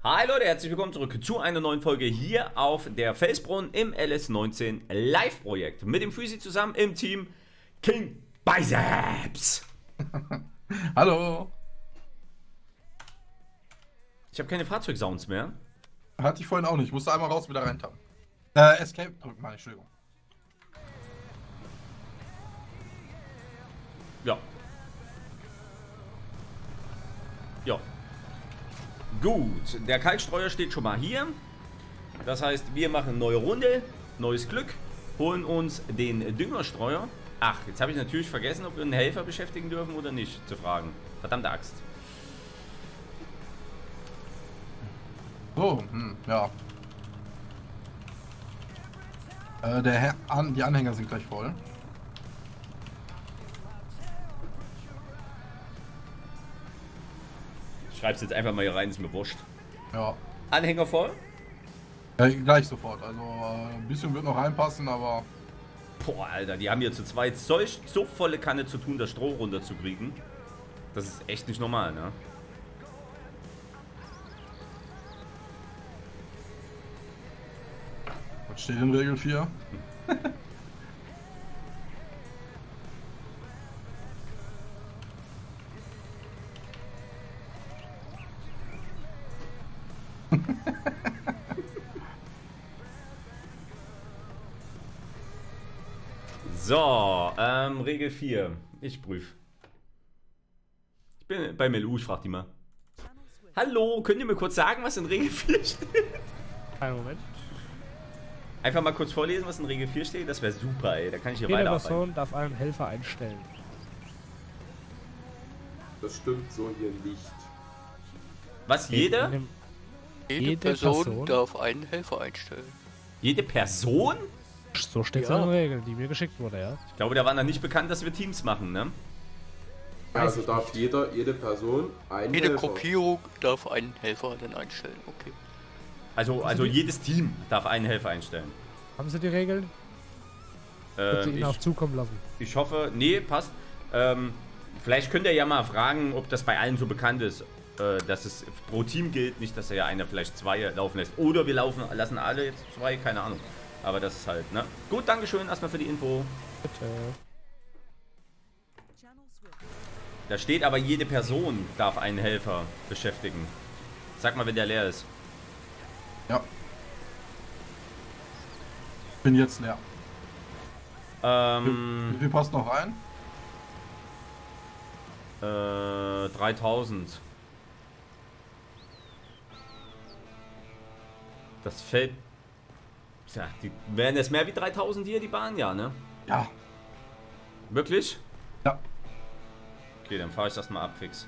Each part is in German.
Hi Leute, herzlich willkommen zurück zu einer neuen Folge hier auf der Felsbrunnen im LS19 Live-Projekt. Mit dem Füsi zusammen im Team King Biceps. Hallo. Ich habe keine Fahrzeugsounds mehr. Hatte ich vorhin auch nicht. Ich musste einmal raus, wieder reintappen. Escape drücken, meine Entschuldigung. Ja. Ja. Gut, der Kalkstreuer steht schon mal hier. Das heißt, wir machen eine neue Runde, neues Glück, holen uns den Düngerstreuer. Ach, jetzt habe ich natürlich vergessen, ob wir einen Helfer beschäftigen dürfen oder nicht, zu fragen. Verdammte Axt. So, ja. Die Anhänger sind gleich voll. Ich schreibe es jetzt einfach mal hier rein, ist mir wurscht. Ja. Anhänger voll? Gleich sofort. Also ein bisschen wird noch reinpassen, aber... Boah, Alter, die haben hier zu zweit so volle Kanne zu tun, das Stroh runterzukriegen. Das ist echt nicht normal, ne? Was steht in Regel 4? So, Regel 4. Ich prüfe. Ich bin bei Melu, ich frag die mal. Hallo, könnt ihr mir kurz sagen, was in Regel 4 steht? Einen Moment. Einfach mal kurz vorlesen, was in Regel 4 steht. Das wäre super, ey. Da kann ich hier Jede weiterarbeiten. Person darf einen Helfer einstellen. Das stimmt so hier nicht. Was, jeder? Jede Person darf einen Helfer einstellen. Jede Person? So steht es Ja. in den Regeln, die mir geschickt wurde, ja. Ich glaube, da war noch nicht bekannt, dass wir Teams machen, ne? Also darf jede Person einen Jede Helfer. Gruppierung darf einen Helfer dann einstellen. Okay. Also jedes Team darf einen Helfer einstellen. Haben Sie die Regeln? Wird sie Ihnen auch zukommen lassen. Ich hoffe, nee, passt. Vielleicht könnt ihr ja mal fragen, ob das bei allen so bekannt ist, dass es pro Team gilt, nicht, dass ja einer vielleicht zwei laufen lässt. Oder wir lassen alle jetzt zwei, keine Ahnung. Aber das ist halt, ne? Gut, Dankeschön erstmal für die Info. Bitte. Da steht aber, jede Person darf einen Helfer beschäftigen. Sag mal, wenn der leer ist. Ja. Bin jetzt leer. Wie viel passt noch rein? 3000. Das fällt... Tja, die werden es mehr wie 3000 hier, die Bahn, ja, ne? Ja. Wirklich? Ja. Okay, dann fahre ich das mal ab, fix.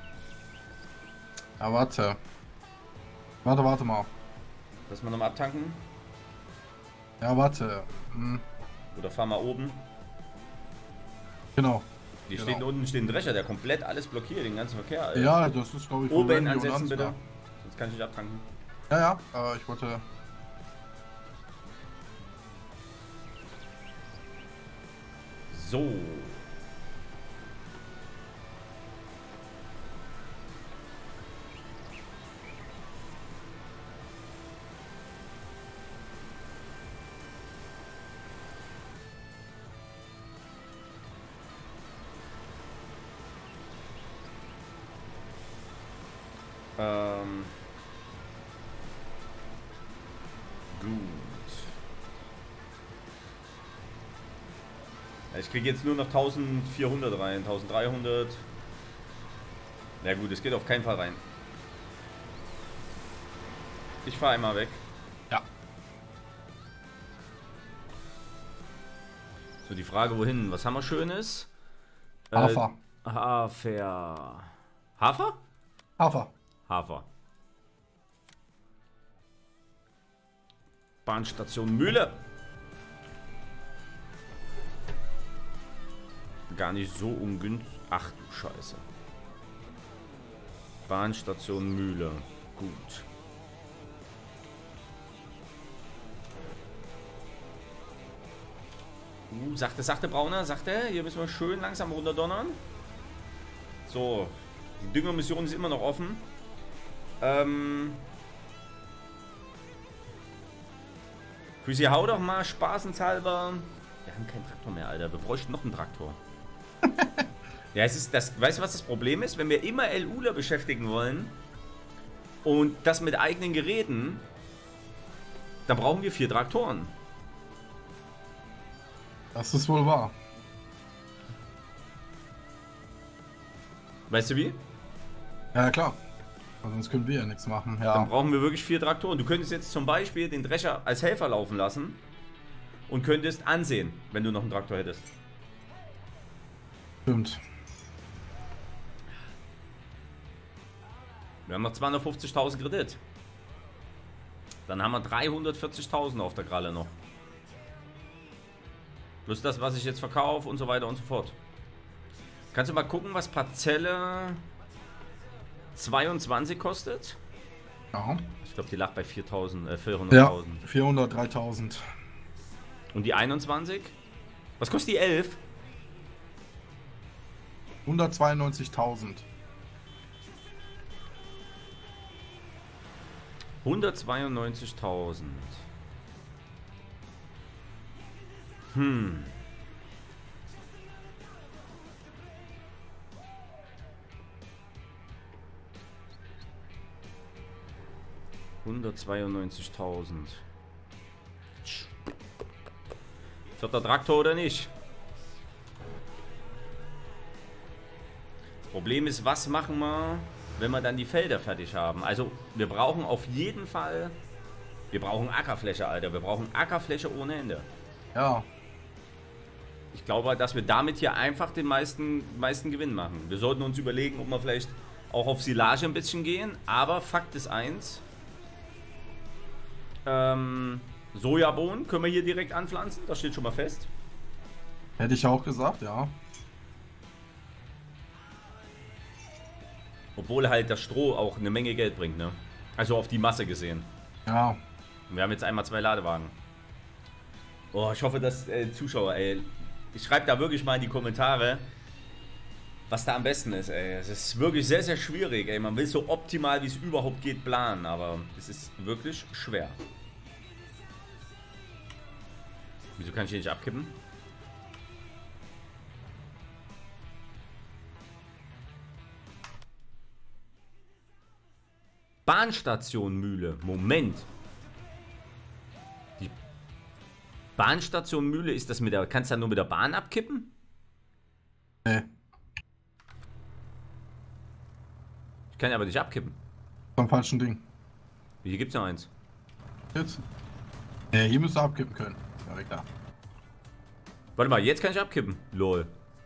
Ja, warte. Warte mal. Lass mal nochmal abtanken. Ja, warte. Oder fahr mal oben. Genau. Hier Genau. steht unten steht ein Drescher, der komplett alles blockiert, den ganzen Verkehr. Alter. Ja, das ist, glaube ich, von Oben Randy und ansetzen, Ansgar. bitte. Sonst kann ich nicht abtanken. Ja, ich wollte... So. Gut. Ich kriege jetzt nur noch 1400 rein, 1300. Na gut, es geht auf keinen Fall rein. Ich fahre einmal weg. Ja. So, die Frage, wohin? Was haben wir Schönes? Hafer. Hafer. Hafer? Hafer. Hafer. Bahnstation Mühle. Gar nicht so ungünstig. Ach du Scheiße. Bahnstation Mühle. Gut. Sagte Brauner, sagte, hier müssen wir schön langsam runterdonnern. So, die Düngermission ist immer noch offen. Füßi, hau doch mal spaßenshalber. Wir haben keinen Traktor mehr, Alter. Wir bräuchten noch einen Traktor. Ja, es ist das. Weißt du, was das Problem ist? Wenn wir immer LUler beschäftigen wollen und das mit eigenen Geräten, dann brauchen wir 4 Traktoren. Das ist wohl wahr. Weißt du wie? Ja, klar. Aber sonst können wir ja nichts machen. Ja. Dann brauchen wir wirklich 4 Traktoren. Du könntest jetzt zum Beispiel den Drescher als Helfer laufen lassen und könntest ansehen, wenn du noch einen Traktor hättest. Stimmt. Wir haben noch 250.000 Kredit. Dann haben wir 340.000 auf der Kralle noch. Plus das, was ich jetzt verkaufe und so weiter und so fort. Kannst du mal gucken, was Parzelle 22 kostet? Ja. Ich glaube, die lag bei 400.000. Ja, 400, 3000. Und die 21? Was kostet die 11? 192.000. 192.000. Hm. $192.000. Wird der Traktor oder nicht? Das Problem ist, was machen wir, wenn wir dann die Felder fertig haben? Also, wir brauchen auf jeden Fall... Wir brauchen Ackerfläche, Alter. Wir brauchen Ackerfläche ohne Ende. Ja. Ich glaube, dass wir damit hier einfach den meisten Gewinn machen. Wir sollten uns überlegen, ob wir vielleicht auch auf Silage ein bisschen gehen. Aber Fakt ist eins. Sojabohnen können wir hier direkt anpflanzen. Das steht schon mal fest. Hätte ich auch gesagt, ja. Obwohl halt das Stroh auch eine Menge Geld bringt, ne? Also auf die Masse gesehen. Ja. Wir haben jetzt einmal 2 Ladewagen. Oh, ich hoffe, dass Zuschauer, ey, ich schreibe da wirklich mal in die Kommentare, was da am besten ist, ey. Es ist wirklich sehr, sehr schwierig, ey. Man will so optimal, wie es überhaupt geht, planen, aber es ist wirklich schwer. Wieso kann ich hier nicht abkippen? Bahnstation Mühle. Moment. Die Bahnstation Mühle, ist das mit der... Kannst du da nur mit der Bahn abkippen? Nee. Ich kann ja aber nicht abkippen. Vom falschen Ding. Hier gibt's noch eins. Jetzt? Ja, hier müsst ihr abkippen können. Ja, klar. Warte mal, jetzt kann ich abkippen. Lol.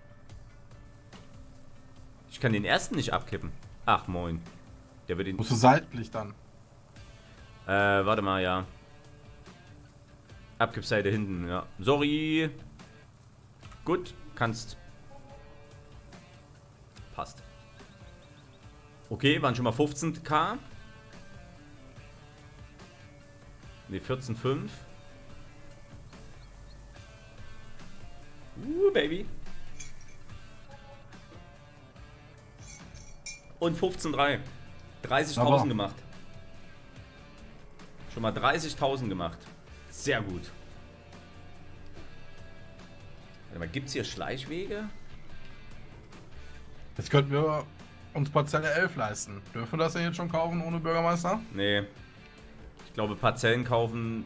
Ich kann den ersten nicht abkippen. Ach, moin. Der wird den... Musst du seitlich dann. Warte mal, ja. Abkippseite hinten, ja. Sorry. Gut, kannst. Passt. Okay, waren schon mal 15.000. Ne, 14,5. Baby. Und 15,3. 30.000 gemacht. Schon mal 30.000 gemacht. Sehr gut. Warte mal, gibt es hier Schleichwege? Jetzt könnten wir uns Parzelle 11 leisten. Dürfen wir das denn jetzt schon kaufen ohne Bürgermeister? Nee. Ich glaube, Parzellen kaufen...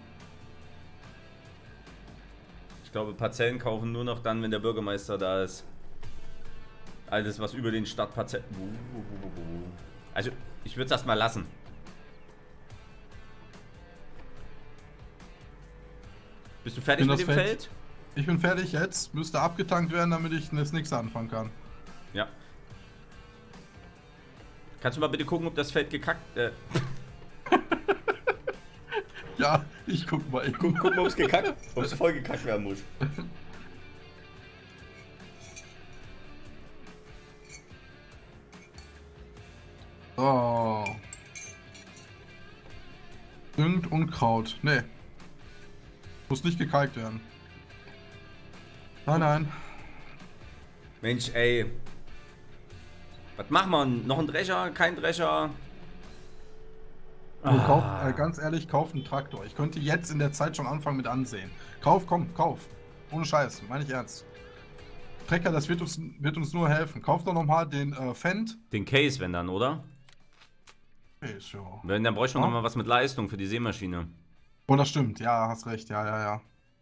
Ich glaube, Parzellen kaufen nur noch dann, wenn der Bürgermeister da ist. Alles, was über den Stadtparzellen... Also, ich würde es erstmal lassen. Bist du fertig mit dem Feld? Ich bin fertig jetzt. Müsste abgetankt werden, damit ich das nächste anfangen kann. Ja. Kannst du mal bitte gucken, ob das Feld gekackt... Ja, ich guck mal. Guck mal, ob es gekackt... ob es voll gekackt werden muss. So. Düngt Unkraut. Nee. Muss nicht gekalkt werden. Nein, nein. Mensch, ey. Was machen wir? Noch ein Drescher? Kein Drescher? Ganz ehrlich, kauf einen Traktor. Ich könnte jetzt in der Zeit schon anfangen mit ansehen. Kauf, komm, kauf. Ohne Scheiß, meine ich ernst. Trecker, das wird uns nur helfen. Kauf doch nochmal den Fendt. Den Case, wenn dann, oder? Case, ja. Wenn, dann bräuchte ich noch mal was mit Leistung für die Sämaschine. Oh, das stimmt. Ja, hast recht. Ja.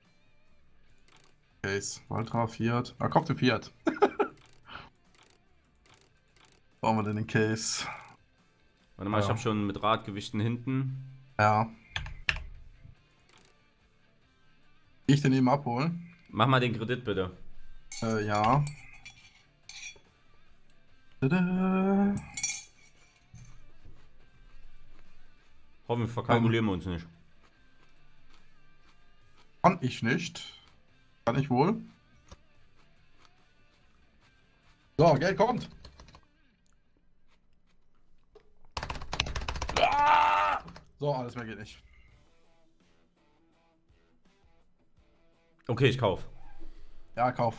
Case. Valtra, Fiat. Ah, kauf den Fiat. Brauchen wir denn den Case? Warte mal, ich habe schon mit Radgewichten hinten. Ja. Ich den eben abholen? Mach mal den Kredit bitte. Ja. Tada. Hoffentlich verkalkulieren wir uns nicht. Kann ich nicht. Kann ich wohl. So, Geld kommt. So, alles mehr geht nicht. Okay, ich kauf. Ja, kauf.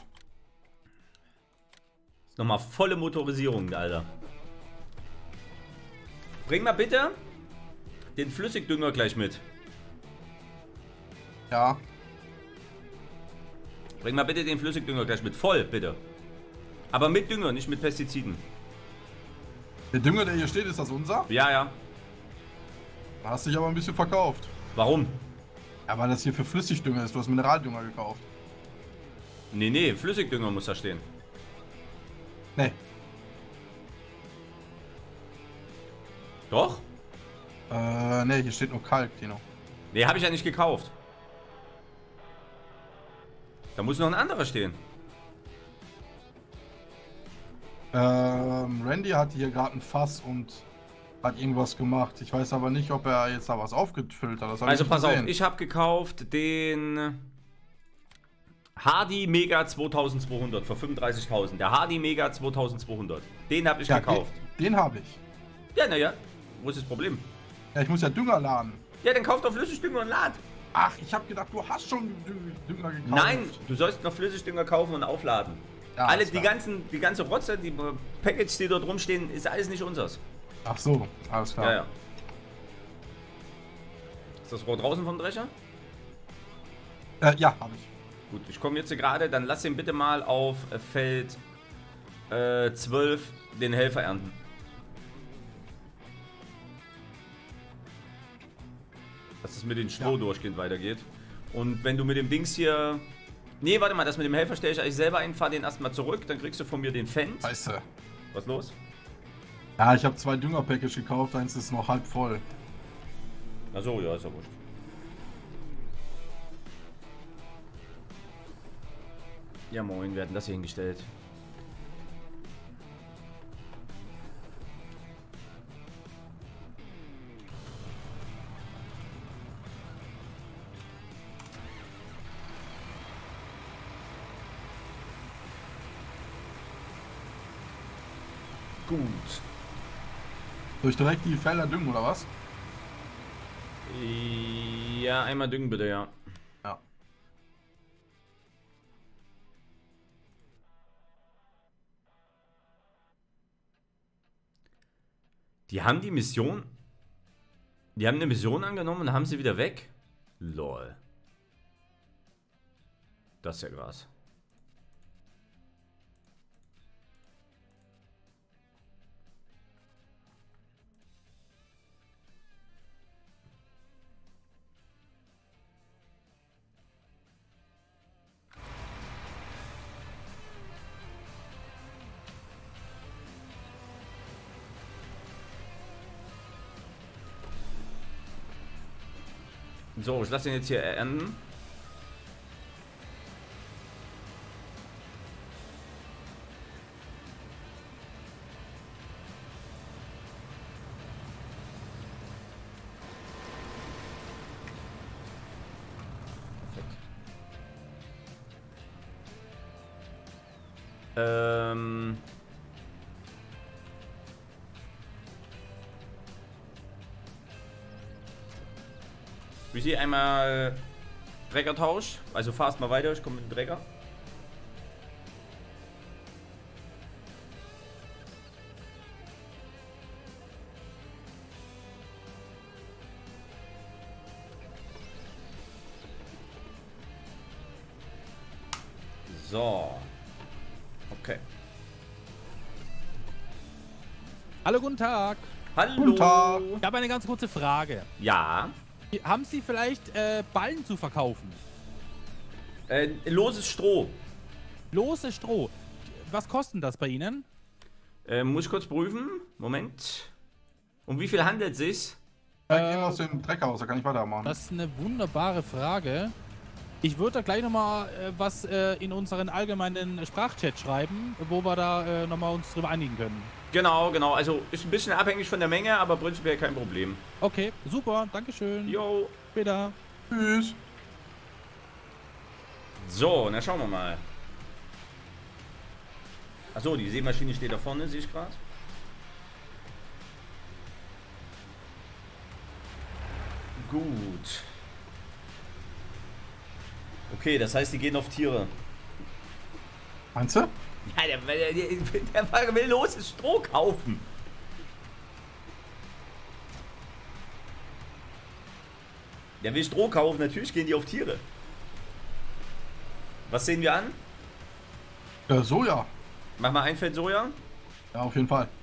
Ist nochmal volle Motorisierung, Alter. Bring mal bitte den Flüssigdünger gleich mit. Ja. Bring mal bitte den Flüssigdünger gleich mit. Voll, bitte. Aber mit Dünger, nicht mit Pestiziden. Der Dünger, der hier steht, ist das unser? Ja. Da hast du dich aber ein bisschen verkauft. Warum? Ja, weil das hier für Flüssigdünger ist. Du hast Mineraldünger gekauft. Nee, Flüssigdünger muss da stehen. Nee. Doch? Nee, hier steht nur Kalk, Tino. Nee, habe ich ja nicht gekauft. Da muss noch ein anderer stehen. Randy hat hier gerade ein Fass und hat irgendwas gemacht. Ich weiß aber nicht, ob er jetzt da was aufgefüllt hat. Das hab Also ich pass gesehen. auf, ich habe gekauft den Hardy Mega 2200 für 35.000. Der Hardy Mega 2200. Den habe ich gekauft. Den habe ich. Ja, naja. Wo ist das Problem? Ja, ich muss ja Dünger laden. Ja, dann kauf doch Flüssigdünger und lad. Ach, ich habe gedacht, du hast schon Dünger gekauft. Nein, du sollst noch Flüssigdünger kaufen und aufladen. Ja, Alle, ist die klar. ganze Rotze, die Package, die dort rumstehen, ist alles nicht unseres. Ach so, alles klar. Ja. Ist das Rohr draußen vom Drescher? Ja, habe ich. Gut, ich komme jetzt gerade, dann lass ihn bitte mal auf Feld 12 den Helfer ernten. Dass es mit den Stroh durchgehend weitergeht. Und wenn du mit dem Dings hier... Nee, warte mal, das mit dem Helfer stelle ich eigentlich selber ein, fahr den erstmal zurück, dann kriegst du von mir den Fendt. Scheiße. Was los? Ja, ich habe 2 Dünger-Package gekauft, eins ist noch halb voll. Achso, ja, ist ja wurscht. Ja moin, wir hatten das hier hingestellt. Gut. Soll ich direkt die Felder düngen, oder was? Ja, einmal düngen bitte, ja. Ja. Die haben die Mission... Die haben eine Mission angenommen und haben sie wieder weg? Lol. Das ist ja krass. So, ich lasse ihn jetzt hier ernten. Perfekt. Wie sie einmal Trägertausch, also fahrst mal weiter, ich komme mit dem Träger. So. Okay. Hallo, guten Tag. Hallo. Guten Tag. Ich habe eine ganz kurze Frage. Ja. Haben Sie vielleicht Ballen zu verkaufen? Loses Stroh. Loses Stroh. Was kostet das bei Ihnen? Muss ich kurz prüfen. Moment. Um wie viel handelt es sich? Gehen aus dem Trecker aus, da kann ich weitermachen. Das ist eine wunderbare Frage. Ich würde da gleich nochmal was in unseren allgemeinen Sprachchat schreiben, wo wir da nochmal uns drüber einigen können. Genau, genau. Also ist ein bisschen abhängig von der Menge, aber prinzipiell kein Problem. Okay, super, dankeschön. Jo. Später. Tschüss. So, na schauen wir mal. Achso, die Sämaschine steht da vorne, sehe ich gerade. Gut. Okay, das heißt, die gehen auf Tiere. Meinst du? Ja, der will loses Stroh kaufen. Der will Stroh kaufen, natürlich gehen die auf Tiere. Was sehen wir an? Soja. Mach mal ein Feld Soja. Ja, auf jeden Fall.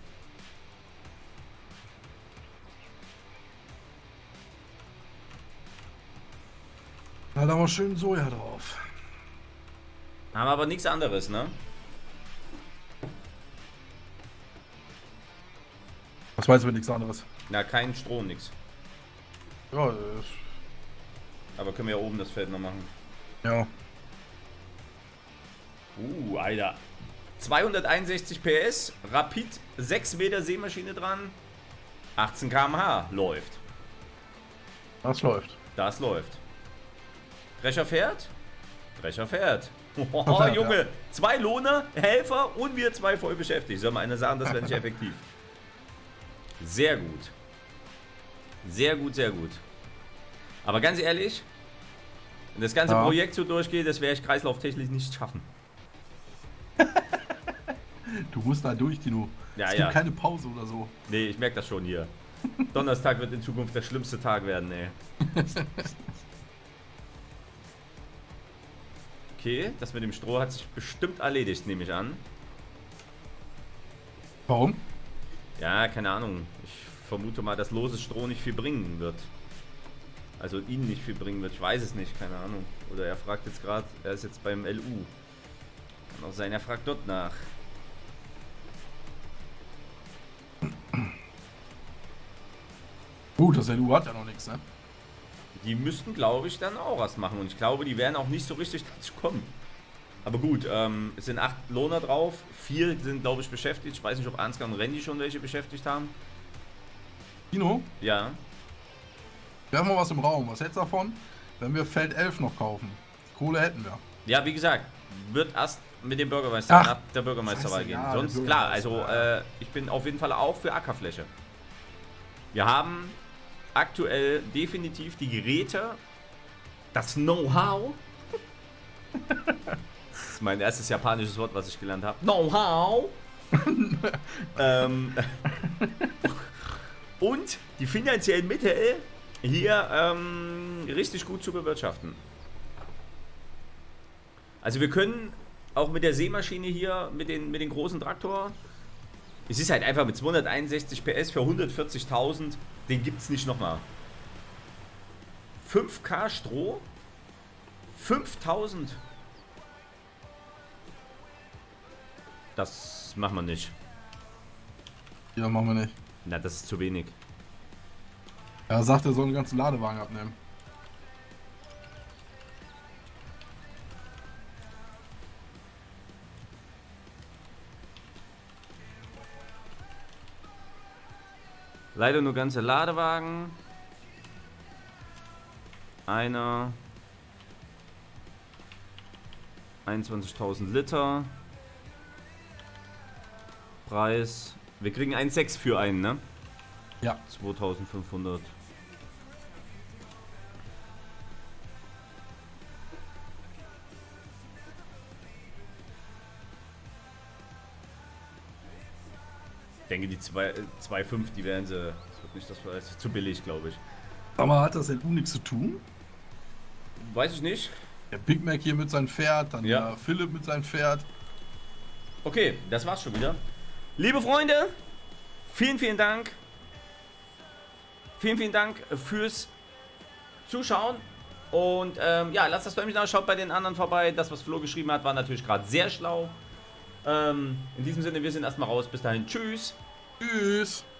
Na, da war schön Soja drauf. Haben aber nichts anderes, ne? Was meinst du mit nichts anderes? Na, kein Stroh, nix. Ja, Aber können wir ja oben das Feld noch machen. ja. Alter. 261 PS, Rapid, 6 Meter Sämaschine dran, 18 km/h, läuft. Das läuft. Das läuft. Drescher fährt? Drescher fährt. Oh, Fährt, Junge, ja. 2 Lohner, Helfer und wir 2 voll beschäftigt. Soll mal einer sagen, das wäre nicht effektiv. Sehr gut. Sehr gut, sehr gut. Aber ganz ehrlich, wenn das ganze Projekt so durchgeht, das werde ich kreislauftechnisch nicht schaffen. Du musst da durch, Tino. Ja, es ja. gibt keine Pause oder so. Nee, ich merke das schon hier. Donnerstag wird in Zukunft der schlimmste Tag werden, ey. Okay, das mit dem Stroh hat sich bestimmt erledigt, nehme ich an. Warum? Ja, keine Ahnung. Ich vermute mal, dass loses Stroh nicht viel bringen wird. Also ihn nicht viel bringen wird. Ich weiß es nicht, keine Ahnung. Oder er fragt jetzt gerade, er ist jetzt beim LU. Kann auch sein, er fragt dort nach. Gut, das LU hat ja noch nichts, ne? Die müssten, glaube ich, dann auch was machen. Und ich glaube, die werden auch nicht so richtig dazu kommen. Aber gut, es sind 8 Lohner drauf. 4 sind, glaube ich, beschäftigt. Ich weiß nicht, ob Ansgar und Randy schon welche beschäftigt haben. Tino, Ja. wir haben mal was im Raum. Was hältst du davon, wenn wir Feld 11 noch kaufen? Die Kohle hätten wir. Ja, wie gesagt, wird erst mit dem Bürgermeister Ach, nach der Bürgermeisterwahl gehen. ja, Sonst, der klar, also Bürgermeister, ich bin auf jeden Fall auch für Ackerfläche. Wir haben aktuell definitiv die Geräte, das Know-how. Das ist mein erstes japanisches Wort, was ich gelernt habe. Know-how. Und die finanziellen Mittel hier richtig gut zu bewirtschaften. Also wir können auch mit der Sämaschine hier, mit den großen Traktor, es ist halt einfach mit 261 PS für 140.000, den gibt es nicht nochmal. 5K Stroh, 5.000. Das machen wir nicht. Ja, machen wir nicht. Na, das ist zu wenig. Er sagt, er soll einen ganzen Ladewagen abnehmen. Leider nur ganze Ladewagen. Einer. 21.000 Liter. Preis. Wir kriegen 1,6 für einen, ne? Ja. 2.500. Ich denke, die 2,5, die werden sie. Das wird nicht das war zu billig, glaube ich. Aber hat das LU nichts zu tun? Weiß ich nicht. Der Big Mac hier mit seinem Pferd, dann Ja. der Philipp mit seinem Pferd. Okay, das war's schon wieder. Liebe Freunde, vielen, vielen Dank. Vielen, vielen Dank fürs Zuschauen. Und ja, lasst das Däumchen da, schaut bei den anderen vorbei. Das, was Flo geschrieben hat, war natürlich gerade sehr schlau. In diesem Sinne, wir sind erstmal raus. Bis dahin, tschüss. Tschüss.